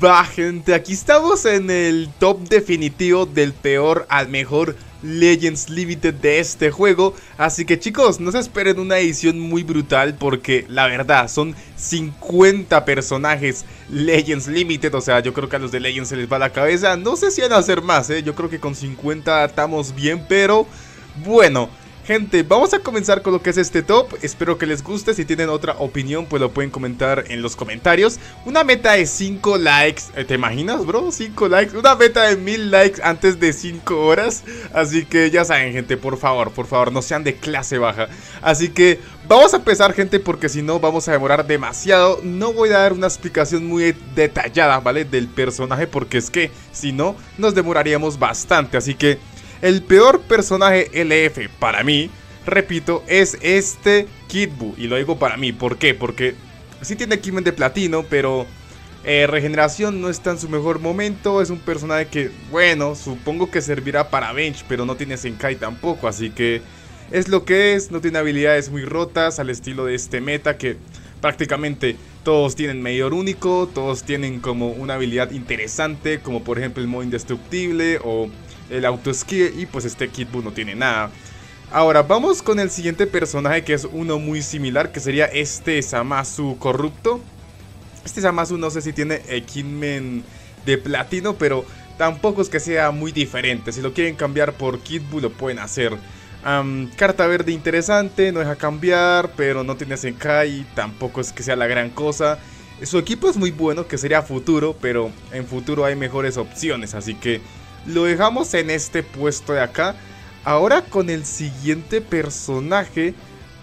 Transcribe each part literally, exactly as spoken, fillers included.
Va, gente, aquí estamos en el top definitivo del peor al mejor Legends Limited de este juego. Así que chicos, no se esperen una edición muy brutal porque la verdad son cincuenta personajes Legends Limited. O sea, yo creo que a los de Legends se les va la cabeza. No sé si van a hacer más, ¿eh? Yo creo que con cincuenta estamos bien, pero bueno. Gente, vamos a comenzar con lo que es este top. Espero que les guste. Si tienen otra opinión, pues lo pueden comentar en los comentarios. Una meta de cinco likes. ¿Te imaginas, bro? cinco likes. Una meta de mil likes antes de cinco horas. Así que ya saben, gente, por favor, por favor, no sean de clase baja. Así que vamos a empezar, gente, porque si no vamos a demorar demasiado. No voy a dar una explicación muy detallada, ¿vale? Del personaje, porque es que si no, nos demoraríamos bastante. Así que el peor personaje L F para mí, repito, es este Kid Buu. Y lo digo para mí, ¿por qué? Porque sí tiene equipment de platino, pero eh, regeneración no está en su mejor momento. Es un personaje que, bueno, supongo que servirá para bench, pero no tiene Zenkai tampoco. Así que es lo que es, no tiene habilidades muy rotas al estilo de este meta que prácticamente todos tienen medidor único. Todos tienen como una habilidad interesante, como por ejemplo el modo indestructible o el auto esquí, y pues este Kid Buu no tiene nada. Ahora vamos con el siguiente personaje, que es uno muy similar, que sería este Zamasu corrupto. Este Zamasu no sé si tiene equipment de platino, pero tampoco es que sea muy diferente. Si lo quieren cambiar por Kid Buu lo pueden hacer. um, Carta verde interesante, no deja cambiar, pero no tiene Zenkai, tampoco es que sea la gran cosa. Su equipo es muy bueno, que sería futuro, pero en futuro hay mejores opciones, así que lo dejamos en este puesto de acá. Ahora con el siguiente personaje,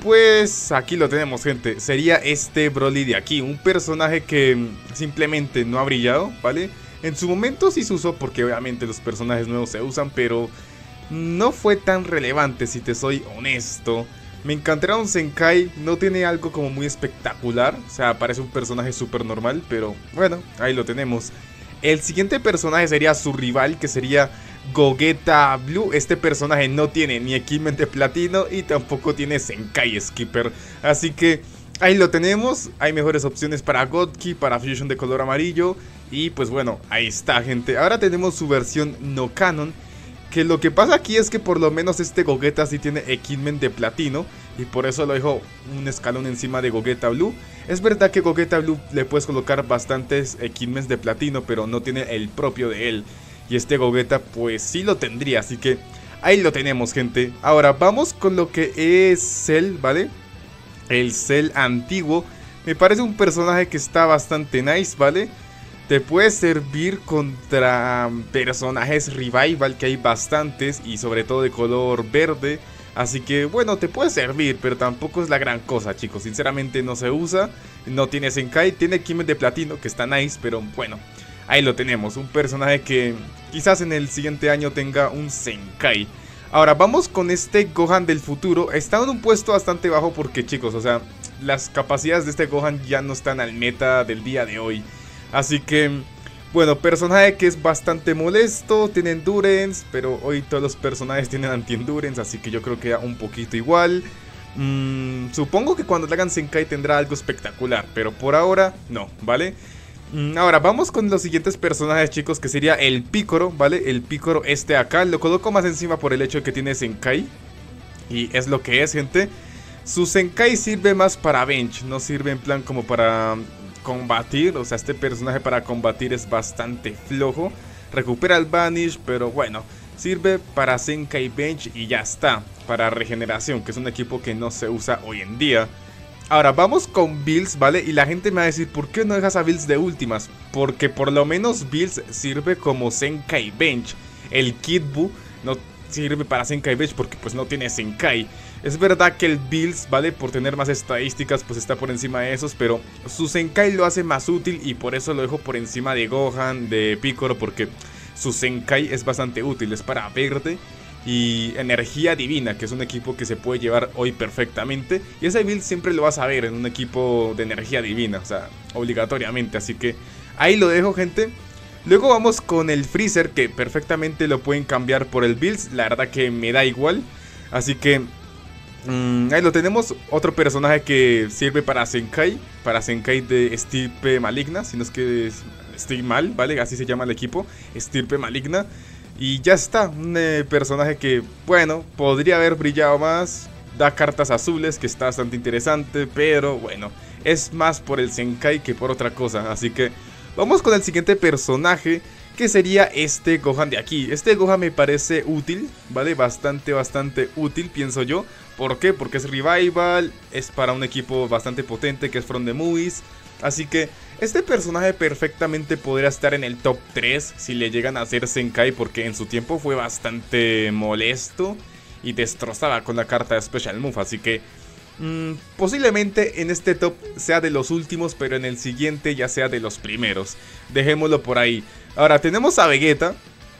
pues aquí lo tenemos, gente. Sería este Broly de aquí, un personaje que simplemente no ha brillado, ¿vale? En su momento sí se usó porque obviamente los personajes nuevos se usan, pero no fue tan relevante, si te soy honesto. Me encantaría un Zenkai, no tiene algo como muy espectacular, o sea, parece un personaje súper normal, pero bueno, ahí lo tenemos. El siguiente personaje sería su rival, que sería Gogeta Blue. Este personaje no tiene ni equipment de platino y tampoco tiene Zenkai Skipper. Así que ahí lo tenemos. Hay mejores opciones para Godki, para Fusion de color amarillo. Y pues bueno, ahí está, gente. Ahora tenemos su versión no canon, que lo que pasa aquí es que por lo menos este Gogeta sí tiene equipment de platino, y por eso lo dejo un escalón encima de Gogeta Blue. Es verdad que Gogeta Blue le puedes colocar bastantes equipments de platino, pero no tiene el propio de él. Y este Gogeta pues sí lo tendría, así que ahí lo tenemos, gente. Ahora vamos con lo que es Cell, ¿vale? El Cell antiguo. Me parece un personaje que está bastante nice, ¿vale? Te puede servir contra personajes revival, que hay bastantes, y sobre todo de color verde. Así que bueno, te puede servir, pero tampoco es la gran cosa, chicos. Sinceramente no se usa, no tiene Zenkai, tiene equipment de platino, que está nice, pero bueno, ahí lo tenemos. Un personaje que quizás en el siguiente año tenga un Zenkai. Ahora vamos con este Gohan del futuro. Está en un puesto bastante bajo porque, chicos, o sea, las capacidades de este Gohan ya no están al meta del día de hoy. Así que, bueno, personaje que es bastante molesto, tiene endurance, pero hoy todos los personajes tienen anti-endurance, así que yo creo que da un poquito igual. Mm, supongo que cuando le hagan Zenkai tendrá algo espectacular, pero por ahora no, ¿vale? Mm, ahora vamos con los siguientes personajes, chicos, que sería el Picoro, ¿vale? El Picoro este de acá, lo coloco más encima por el hecho de que tiene Zenkai, y es lo que es, gente. Su Zenkai sirve más para bench, no sirve en plan como para combatir. O sea, este personaje para combatir es bastante flojo. Recupera el Vanish, pero bueno, sirve para Zenkai Bench y ya está. Para regeneración, que es un equipo que no se usa hoy en día. Ahora vamos con Bills, ¿vale? Y la gente me va a decir, ¿por qué no dejas a Bills de últimas? Porque por lo menos Bills sirve como Zenkai Bench. El Kid Buu no sirve para Zenkai Bench porque pues no tiene Zenkai. Es verdad que el Bills, ¿vale? Por tener más estadísticas, pues está por encima de esos, pero su Zenkai lo hace más útil y por eso lo dejo por encima de Gohan, de Picoro, porque su Zenkai es bastante útil, es para verde y energía divina, que es un equipo que se puede llevar hoy perfectamente. Y ese build siempre lo vas a ver en un equipo de energía divina, o sea, obligatoriamente, así que ahí lo dejo, gente. Luego vamos con el Freezer, que perfectamente lo pueden cambiar por el Bills, la verdad que me da igual, así que Mm, ahí lo tenemos, otro personaje que sirve para Zenkai, para Zenkai de estirpe maligna, si no es que es, estoy mal, ¿vale? Así se llama el equipo, Estirpe Maligna. Y ya está, un eh, personaje que, bueno, podría haber brillado más. Da cartas azules, que está bastante interesante, pero bueno, es más por el Zenkai que por otra cosa. Así que vamos con el siguiente personaje, que sería este Gohan de aquí. Este Gohan me parece útil, ¿vale? Bastante, bastante útil, pienso yo. ¿Por qué? Porque es Revival, es para un equipo bastante potente que es From the Movies. Así que este personaje perfectamente podría estar en el top tres si le llegan a hacer Zenkai, porque en su tiempo fue bastante molesto y destrozaba con la carta de Special Move. Así que mmm, posiblemente en este top sea de los últimos, pero en el siguiente ya sea de los primeros. Dejémoslo por ahí. Ahora tenemos a Vegeta.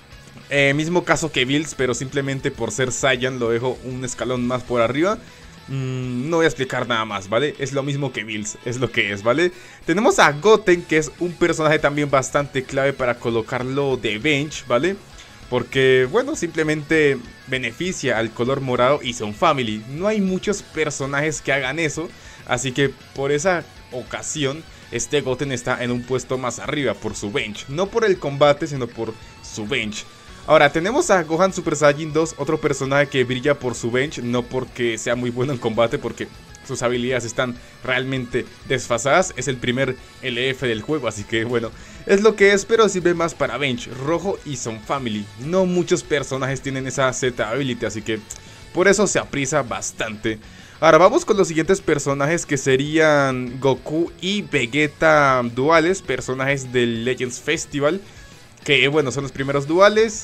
Eh, mismo caso que Bills, pero simplemente por ser Saiyan lo dejo un escalón más por arriba. Mm, no voy a explicar nada más, ¿vale? Es lo mismo que Bills, es lo que es, ¿vale? Tenemos a Goten, que es un personaje también bastante clave para colocarlo de bench, ¿vale? Porque, bueno, simplemente beneficia al color morado y son family. No hay muchos personajes que hagan eso, así que por esa ocasión este Goten está en un puesto más arriba por su bench. No por el combate, sino por su bench. Ahora, tenemos a Gohan Super Saiyan dos, otro personaje que brilla por su bench, no porque sea muy bueno en combate, porque sus habilidades están realmente desfasadas. Es el primer L F del juego, así que bueno, es lo que es, pero sirve más para bench, rojo y son family. No muchos personajes tienen esa Z ability, así que por eso se aprisa bastante. Ahora vamos con los siguientes personajes, que serían Goku y Vegeta duales, personajes del Legends Festival, que bueno, son los primeros duales.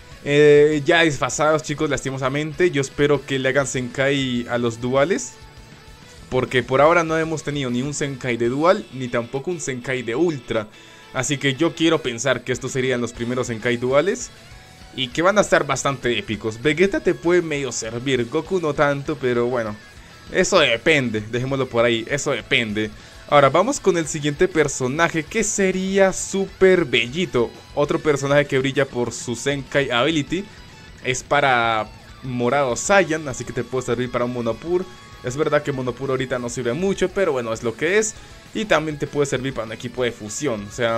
Eh, ya desfasados, chicos, lastimosamente. Yo espero que le hagan Zenkai a los duales, porque por ahora no hemos tenido ni un Zenkai de dual, ni tampoco un Zenkai de ultra. Así que yo quiero pensar que estos serían los primeros Zenkai duales y que van a estar bastante épicos. Vegeta te puede medio servir, Goku no tanto, pero bueno, eso depende, dejémoslo por ahí, eso depende. Ahora vamos con el siguiente personaje, que sería Super Bellito. Otro personaje que brilla por su Zenkai Ability. Es para morado Saiyan, así que te puede servir para un Monopur. Es verdad que Monopur ahorita no sirve mucho, pero bueno, es lo que es. Y también te puede servir para un equipo de fusión. O sea,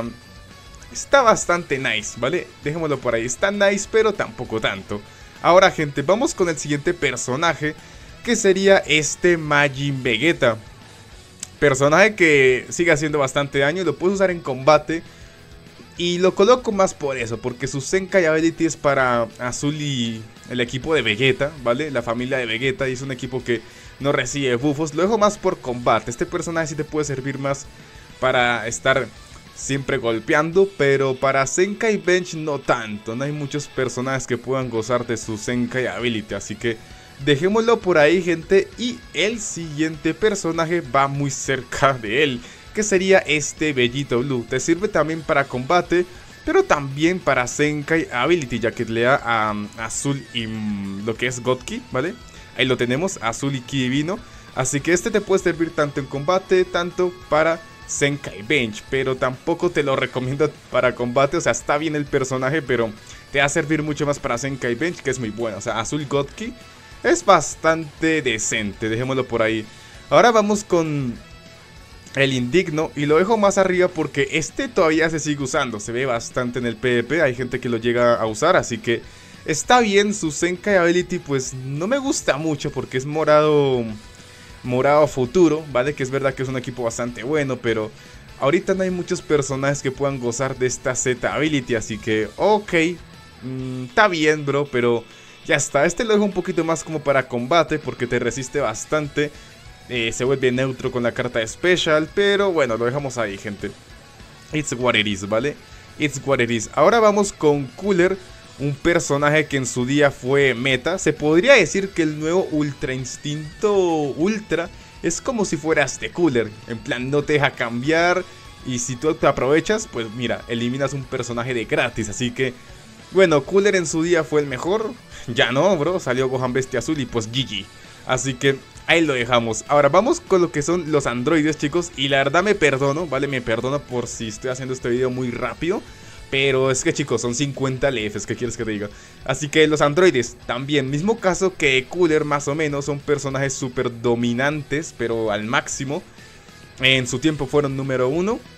está bastante nice, ¿vale? Dejémoslo por ahí, está nice, pero tampoco tanto. Ahora, gente, vamos con el siguiente personaje, que sería este Majin Vegeta. Personaje que sigue haciendo bastante daño, lo puedes usar en combate. Y lo coloco más por eso, porque su Zenkai Ability es para Azul y el equipo de Vegeta, ¿vale? La familia de Vegeta, y es un equipo que no recibe buffos. Lo dejo más por combate. Este personaje sí te puede servir más para estar siempre golpeando, pero para Zenkai Bench no tanto. No hay muchos personajes que puedan gozar de su Zenkai Ability, así que dejémoslo por ahí, gente. Y el siguiente personaje va muy cerca de él, que sería este Bellito Blue. Te sirve también para combate, pero también para Zenkai Ability, ya que le da a um, Azul y um, lo que es Godki, ¿vale? Ahí lo tenemos, Azul y Ki Divino. Así que este te puede servir tanto en combate, tanto para Zenkai Bench, pero tampoco te lo recomiendo para combate. O sea, está bien el personaje, pero te va a servir mucho más para Zenkai Bench, que es muy bueno. O sea, Azul Godki es bastante decente, dejémoslo por ahí. Ahora vamos con el Indigno, y lo dejo más arriba porque este todavía se sigue usando. Se ve bastante en el PvP, hay gente que lo llega a usar, así que está bien. Su Zenkai Ability pues no me gusta mucho porque es morado Morado futuro, ¿vale? Que es verdad que es un equipo bastante bueno, pero ahorita no hay muchos personajes que puedan gozar de esta Z Ability, así que ok, mmm, está bien, bro, pero ya está. Este lo dejo un poquito más como para combate porque te resiste bastante. Eh, se vuelve neutro con la carta de Special, pero bueno, lo dejamos ahí, gente. It's what it is, ¿vale? It's what it is. Ahora vamos con Cooler, un personaje que en su día fue meta. Se podría decir que el nuevo Ultra Instinto Ultra es como si fueras de Cooler. En plan, no te deja cambiar, y si tú te aprovechas, pues mira, eliminas un personaje de gratis. Así que, bueno, Cooler en su día fue el mejor. Ya no, bro, salió Gohan Bestia Azul y pues G G. Así que ahí lo dejamos. Ahora vamos con lo que son los androides, chicos. Y la verdad me perdono, ¿vale? Me perdono por si estoy haciendo este video muy rápido, pero es que, chicos, son cincuenta L Fs, ¿qué quieres que te diga? Así que los androides también, mismo caso que Cooler más o menos. Son personajes súper dominantes, pero al máximo. En su tiempo fueron número uno.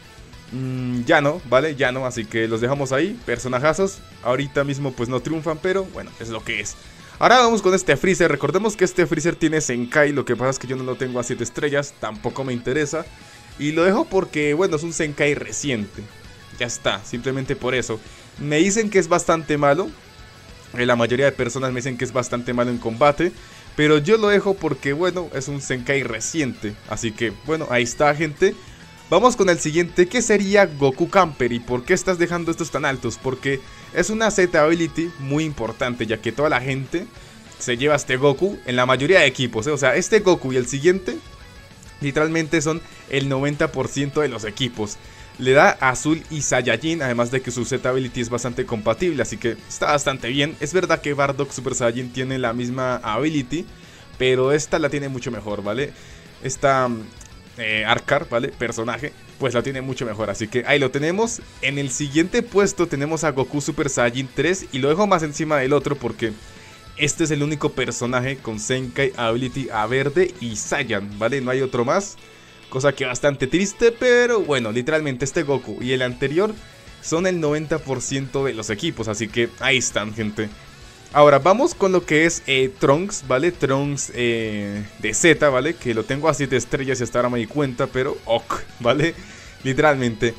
Mm, ya no, ¿vale? Ya no, así que los dejamos ahí, personajazos. Ahorita mismo pues no triunfan, pero bueno, es lo que es. Ahora vamos con este Freezer. Recordemos que este Freezer tiene Zenkai. Lo que pasa es que yo no lo tengo a siete estrellas, tampoco me interesa. Y lo dejo porque, bueno, es un Zenkai reciente. Ya está, simplemente por eso. Me dicen que es bastante malo. La mayoría de personas me dicen que es bastante malo en combate. Pero yo lo dejo porque, bueno, es un Zenkai reciente. Así que, bueno, ahí está, gente. Vamos con el siguiente, que sería Goku Camper. ¿Y por qué estás dejando estos tan altos? Porque es una Z ability muy importante, ya que toda la gente se lleva este Goku en la mayoría de equipos, ¿eh? O sea, este Goku y el siguiente literalmente son el noventa por ciento de los equipos. Le da Azul y Saiyajin, además de que su Z ability es bastante compatible, así que está bastante bien. Es verdad que Bardock Super Saiyajin tiene la misma ability, pero esta la tiene mucho mejor, ¿vale? Esta... Eh, Arcar, ¿vale? Personaje, pues la tiene mucho mejor, así que ahí lo tenemos. En el siguiente puesto tenemos a Goku Super Saiyajin tres y lo dejo más encima del otro porque este es el único personaje con Zenkai Ability a verde y Saiyan, ¿vale? No hay otro más, cosa que bastante triste, pero bueno, literalmente este Goku y el anterior son el noventa por ciento de los equipos, así que ahí están, gente. Ahora vamos con lo que es eh, Trunks, ¿vale? Trunks eh, de Z, ¿vale? Que lo tengo a siete estrellas y hasta ahora me di cuenta, pero ok, ¿vale? Literalmente.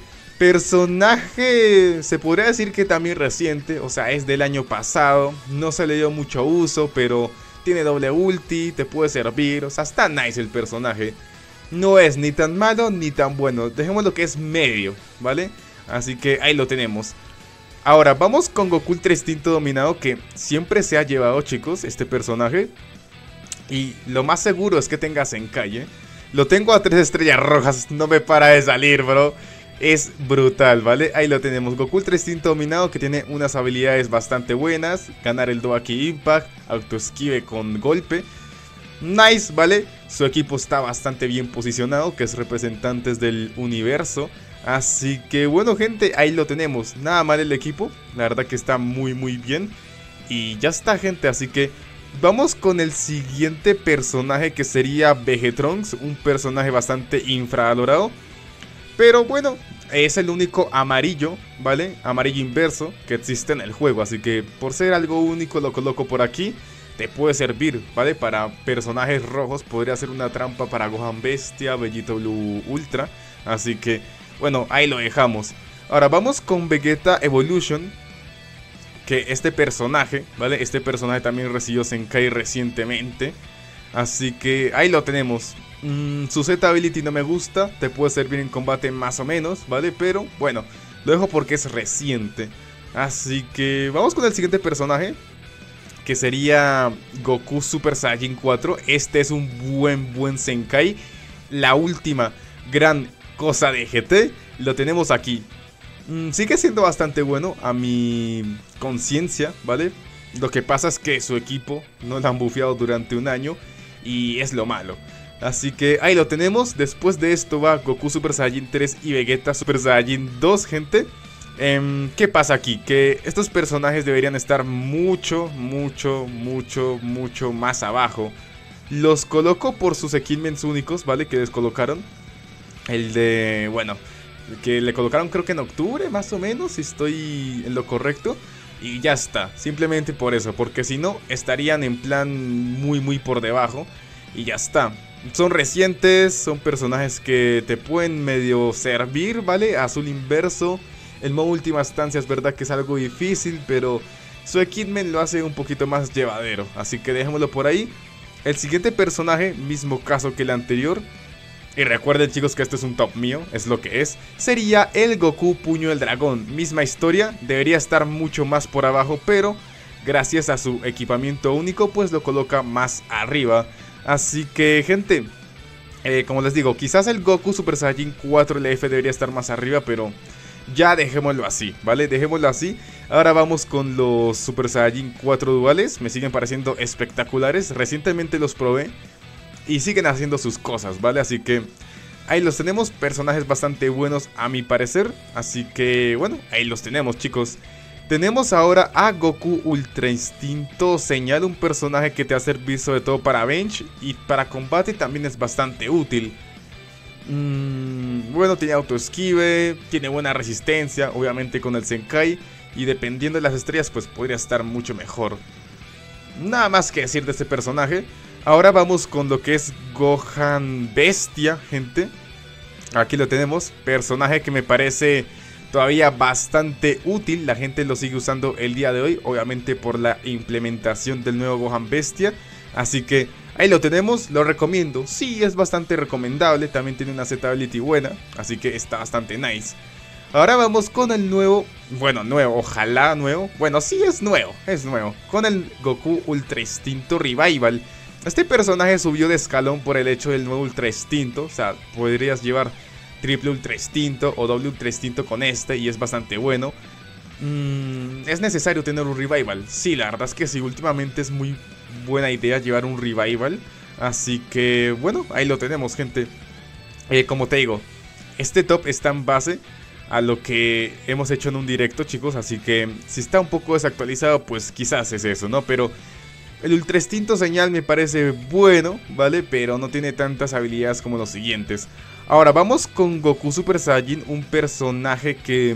Personaje, se podría decir que también reciente, o sea, es del año pasado. No se le dio mucho uso, pero tiene doble ulti, te puede servir. O sea, está nice el personaje. No es ni tan malo ni tan bueno. Dejemos lo que es medio, ¿vale? Así que ahí lo tenemos. Ahora, vamos con Goku Ultra Instinto Dominado, que siempre se ha llevado, chicos, este personaje. Y lo más seguro es que tenga Zenkai, ¿eh? Lo tengo a tres estrellas rojas, no me para de salir, bro. Es brutal, ¿vale? Ahí lo tenemos, Goku Ultra Instinto Dominado, que tiene unas habilidades bastante buenas. Ganar el Doaki Impact, autoesquive con golpe. Nice, ¿vale? Su equipo está bastante bien posicionado, que es representantes del universo. Así que bueno, gente, ahí lo tenemos. Nada mal el equipo, la verdad que está muy muy bien. Y ya está, gente, así que vamos con el siguiente personaje, que sería Vegetrunks. Un personaje bastante infravalorado, pero bueno, es el único amarillo, ¿vale? Amarillo inverso que existe en el juego, así que por ser algo único lo coloco por aquí. Te puede servir, ¿vale? Para personajes rojos podría ser una trampa para Gohan Bestia, Vegeta Blue Ultra. Así que bueno, ahí lo dejamos. Ahora vamos con Vegeta Evolution, que este personaje, ¿vale? Este personaje también recibió Zenkai recientemente. Así que ahí lo tenemos. mm, Su Z ability no me gusta, te puede servir en combate más o menos, ¿vale? Pero bueno, lo dejo porque es reciente. Así que vamos con el siguiente personaje, que sería Goku Super Saiyajin cuatro. Este es un buen, buen Zenkai. La última gran cosa de G T, lo tenemos aquí. mm, Sigue siendo bastante bueno a mi conciencia, ¿vale? Lo que pasa es que su equipo no lo han bufeado durante un año y es lo malo. Así que ahí lo tenemos. Después de esto va Goku Super Saiyajin tres y Vegeta Super Saiyajin dos, gente. eh, ¿Qué pasa aquí? Que estos personajes deberían estar mucho, mucho, mucho, mucho más abajo. Los coloco por sus equipments únicos, ¿vale? Que descolocaron. El de, bueno, que le colocaron creo que en octubre, más o menos, si estoy en lo correcto. Y ya está, simplemente por eso, porque si no, estarían en plan muy muy por debajo. Y ya está. Son recientes, son personajes que te pueden medio servir, ¿vale? Azul inverso. El modo última estancia es verdad que es algo difícil, pero su equipment lo hace un poquito más llevadero. Así que dejémoslo por ahí. El siguiente personaje, mismo caso que el anterior. Y recuerden, chicos, que este es un top mío, es lo que es. Sería el Goku Puño del Dragón. Misma historia, debería estar mucho más por abajo, pero gracias a su equipamiento único, pues lo coloca más arriba. Así que, gente, eh, como les digo, quizás el Goku Super Saiyajin cuatro L F debería estar más arriba, pero ya dejémoslo así, ¿vale? Dejémoslo así. Ahora vamos con los Super Saiyajin cuatro duales. Me siguen pareciendo espectaculares. Recientemente los probé y siguen haciendo sus cosas, ¿vale? Así que ahí los tenemos, personajes bastante buenos a mi parecer. Así que, bueno, ahí los tenemos, chicos. Tenemos ahora a Goku Ultra Instinto Señal, un personaje que te va a servir sobre todo para bench y para combate también es bastante útil. Mm, bueno, tiene autoesquive, tiene buena resistencia, obviamente con el Zenkai. Y dependiendo de las estrellas, pues podría estar mucho mejor. Nada más que decir de este personaje. Ahora vamos con lo que es Gohan Bestia, gente. Aquí lo tenemos, personaje que me parece todavía bastante útil. La gente lo sigue usando el día de hoy, obviamente por la implementación del nuevo Gohan Bestia. Así que ahí lo tenemos, lo recomiendo. Sí, es bastante recomendable, también tiene una Z-Ability buena, así que está bastante nice. Ahora vamos con el nuevo, bueno, nuevo, ojalá nuevo. Bueno, sí es nuevo, es nuevo. Con el Goku Ultra Instinto Revival. Este personaje subió de escalón por el hecho del nuevo Ultra Instinto. O sea, podrías llevar triple Ultra Instinto o doble Ultra Instinto con este y es bastante bueno. Mm, ¿Es necesario tener un Revival? Sí, la verdad es que sí, últimamente es muy buena idea llevar un Revival. Así que, bueno, ahí lo tenemos, gente. eh, Como te digo, este top está en base a lo que hemos hecho en un directo, chicos. Así que si está un poco desactualizado, pues quizás es eso, ¿no? Pero el Ultra Instinto Señal me parece bueno, ¿vale? Pero no tiene tantas habilidades como los siguientes. Ahora vamos con Goku Super Saiyajin, un personaje que...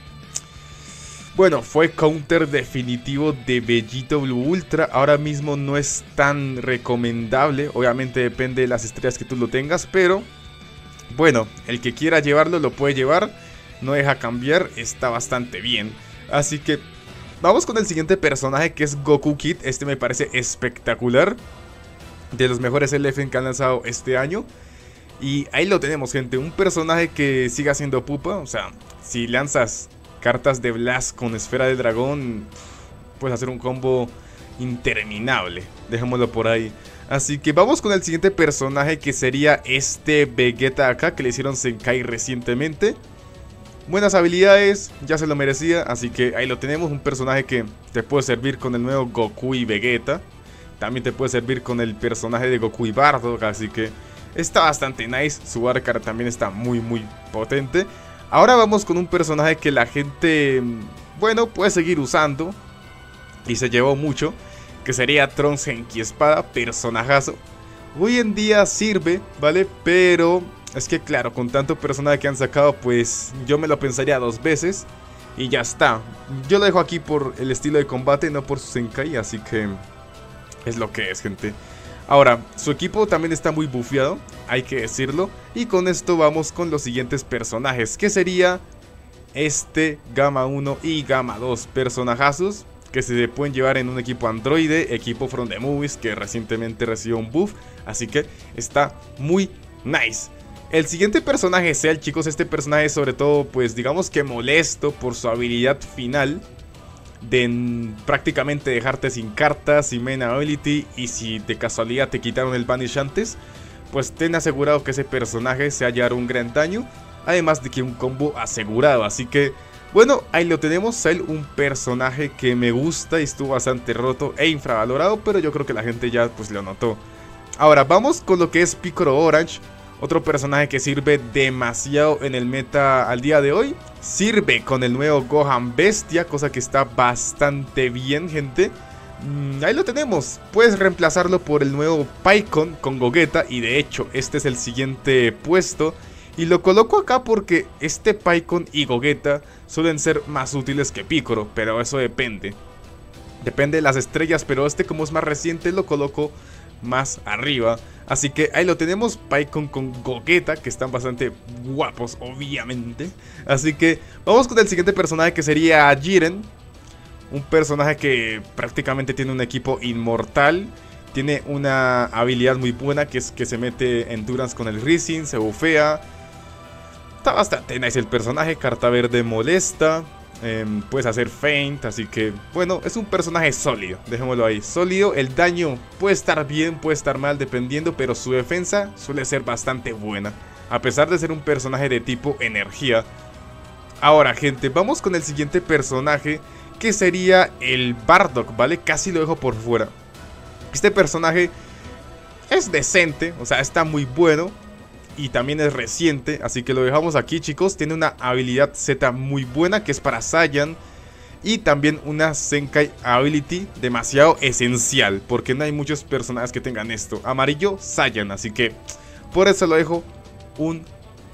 bueno, fue counter definitivo de Vegito Blue Ultra. Ahora mismo no es tan recomendable. Obviamente depende de las estrellas que tú lo tengas, pero... bueno, el que quiera llevarlo lo puede llevar. No deja cambiar, está bastante bien. Así que vamos con el siguiente personaje, que es Goku Kid. Este me parece espectacular, de los mejores L F que han lanzado este año. Y ahí lo tenemos, gente, un personaje que sigue siendo pupa. O sea, si lanzas cartas de Blast con esfera de dragón, puedes hacer un combo interminable, dejémoslo por ahí. Así que vamos con el siguiente personaje, que sería este Vegeta acá, que le hicieron Zenkai recientemente. Buenas habilidades, ya se lo merecía, así que ahí lo tenemos, un personaje que te puede servir con el nuevo Goku y Vegeta. También te puede servir con el personaje de Goku y Bardock, así que está bastante nice. Su arca también está muy muy potente. Ahora vamos con un personaje que la gente, bueno, puede seguir usando y se llevó mucho, que sería Trunks Genki Espada, personajazo. Hoy en día sirve, ¿vale? Pero es que claro, con tanto personaje que han sacado, pues yo me lo pensaría dos veces y ya está. Yo lo dejo aquí por el estilo de combate, no por su Zenkai, así que es lo que es, gente. Ahora, su equipo también está muy bufeado, hay que decirlo. Y con esto vamos con los siguientes personajes, que sería este Gamma uno y Gamma dos, personajazos que se pueden llevar en un equipo androide, equipo From the Movies, que recientemente recibió un buff, así que está muy nice. El siguiente personaje es Cell, chicos. Este personaje sobre todo, pues digamos que molesto por su habilidad final de prácticamente dejarte sin cartas, sin main ability, y si de casualidad te quitaron el banish antes, pues ten asegurado que ese personaje se va a llevar un gran daño, además de que un combo asegurado. Así que bueno, ahí lo tenemos. Cell, un personaje que me gusta y estuvo bastante roto e infravalorado, pero yo creo que la gente ya pues lo notó. Ahora vamos con lo que es Piccolo Orange, otro personaje que sirve demasiado en el meta al día de hoy. Sirve con el nuevo Gohan Bestia, cosa que está bastante bien, gente. Mm, ahí lo tenemos. Puedes reemplazarlo por el nuevo Pikkon con Gogeta, y de hecho este es el siguiente puesto. Y lo coloco acá porque este Pikkon y Gogeta suelen ser más útiles que Piccolo, pero eso depende. Depende de las estrellas, pero este, como es más reciente, lo coloco más arriba. Así que ahí lo tenemos, Pikkon con Gogeta, que están bastante guapos, obviamente. Así que vamos con el siguiente personaje, que sería Jiren. Un personaje que prácticamente tiene un equipo inmortal. Tiene una habilidad muy buena, que es que se mete Endurance con el Rising, se bufea. Está bastante nice el personaje. Carta verde molesta. Eh, puedes hacer feint, así que bueno, es un personaje sólido, dejémoslo ahí, sólido. El daño puede estar bien, puede estar mal dependiendo, pero su defensa suele ser bastante buena, a pesar de ser un personaje de tipo energía. Ahora, gente, vamos con el siguiente personaje, que sería el Bardock, ¿vale? Casi lo dejo por fuera. Este personaje es decente, o sea, está muy bueno. Y también es reciente, así que lo dejamos aquí, chicos. Tiene una habilidad Z muy buena, que es para Saiyan. Y también una Zenkai Ability demasiado esencial, porque no hay muchos personajes que tengan esto. Amarillo, Saiyan, así que por eso lo dejo un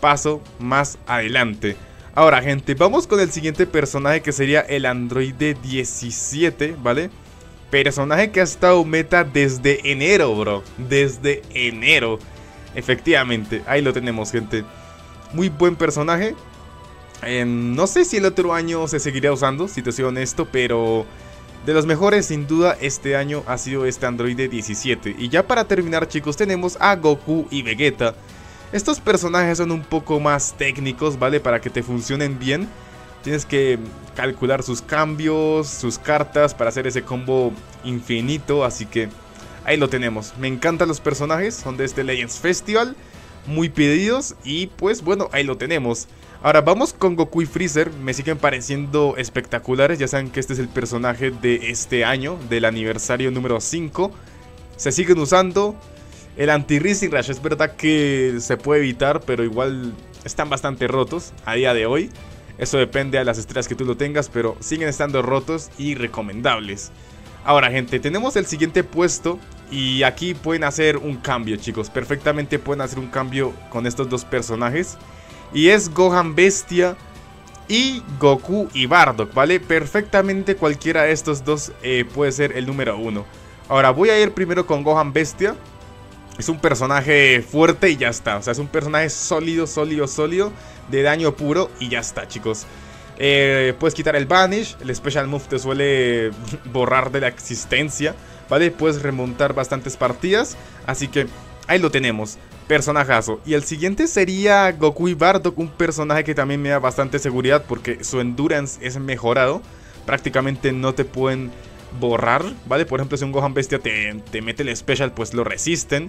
paso más adelante. Ahora, gente, vamos con el siguiente personaje, que sería el androide diecisiete, ¿vale? Personaje que ha estado meta desde enero, bro. Desde enero. Efectivamente, ahí lo tenemos, gente. Muy buen personaje. eh, No sé si el otro año se seguiría usando, si te soy honesto, pero de los mejores sin duda este año ha sido este androide diecisiete. Y ya para terminar, chicos, tenemos a Goku y Vegeta. Estos personajes son un poco más técnicos, ¿vale? Para que te funcionen bien tienes que calcular sus cambios, sus cartas para hacer ese combo infinito. Así que ahí lo tenemos. Me encantan los personajes, son de este Legends Festival, muy pedidos. Y pues bueno, ahí lo tenemos. Ahora vamos con Goku y Freezer. Me siguen pareciendo espectaculares. Ya saben que este es el personaje de este año, del aniversario número cinco. Se siguen usando. El anti-Rising Rush es verdad que se puede evitar, pero igual están bastante rotos a día de hoy. Eso depende de las estrellas que tú lo tengas, pero siguen estando rotos y recomendables. Ahora, gente, tenemos el siguiente puesto y aquí pueden hacer un cambio, chicos. Perfectamente pueden hacer un cambio con estos dos personajes. Y es Gohan Bestia y Goku y Bardock, ¿vale? Perfectamente cualquiera de estos dos eh, puede ser el número uno. Ahora voy a ir primero con Gohan Bestia. Es un personaje fuerte y ya está. O sea, es un personaje sólido, sólido, sólido, de daño puro y ya está, chicos. eh, Puedes quitar el Vanish. El Special Move te suele borrar de la existencia, ¿vale? Puedes remontar bastantes partidas. Así que ahí lo tenemos. Personajazo. Y el siguiente sería Goku y Bardock. Un personaje que también me da bastante seguridad porque su endurance es mejorado. Prácticamente no te pueden borrar, ¿vale? Por ejemplo, si un Gohan Bestia te, te mete el Special, pues lo resisten.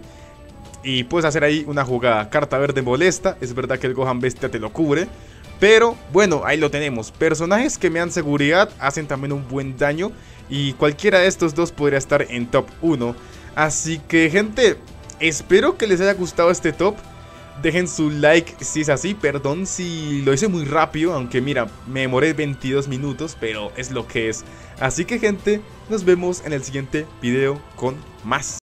Y puedes hacer ahí una jugada. Carta verde molesta. Es verdad que el Gohan Bestia te lo cubre, pero bueno, ahí lo tenemos. Personajes que me dan seguridad, hacen también un buen daño. Y cualquiera de estos dos podría estar en top uno. Así que, gente, espero que les haya gustado este top. Dejen su like si es así. Perdón si lo hice muy rápido, aunque mira, me demoré veintidós minutos, pero es lo que es. Así que, gente, nos vemos en el siguiente video con más.